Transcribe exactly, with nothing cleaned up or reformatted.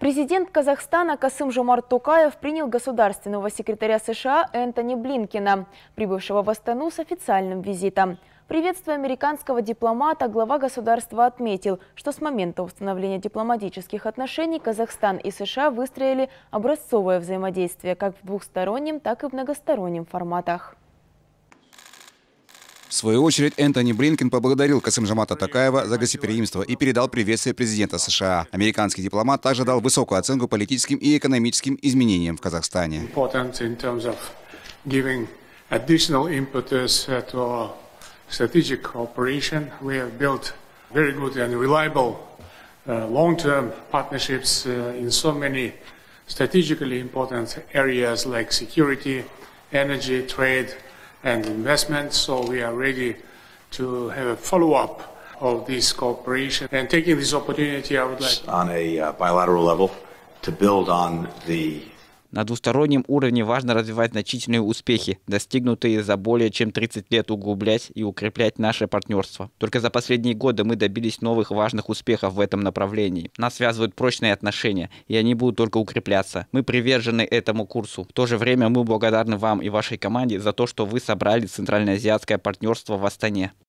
Президент Казахстана Касым-Жомарт Токаев принял государственного секретаря США Энтони Блинкена, прибывшего в Астану с официальным визитом. Приветствуя американского дипломата, глава государства отметил, что с момента установления дипломатических отношений Казахстан и США выстроили образцовое взаимодействие как в двухстороннем, так и в многостороннем форматах. В свою очередь, Энтони Блинкен поблагодарил Касым-Жомарта Токаева за гостеприимство и передал приветствие президента США. Американский дипломат также дал высокую оценку политическим и экономическим изменениям в Казахстане. Strategic cooperation. We have built very good and reliable uh, long-term partnerships uh, in so many strategically important areas like security, energy, trade, and investment. So we are ready to have a follow-up of this cooperation. And taking this opportunity, I would like on a uh, bilateral level to build on the На двустороннем уровне важно развивать значительные успехи, достигнутые за более чем тридцать лет, углублять и укреплять наше партнерство. Только за последние годы мы добились новых важных успехов в этом направлении. Нас связывают прочные отношения, и они будут только укрепляться. Мы привержены этому курсу. В то же время мы благодарны вам и вашей команде за то, что вы собрали Центральноазиатское партнерство в Астане.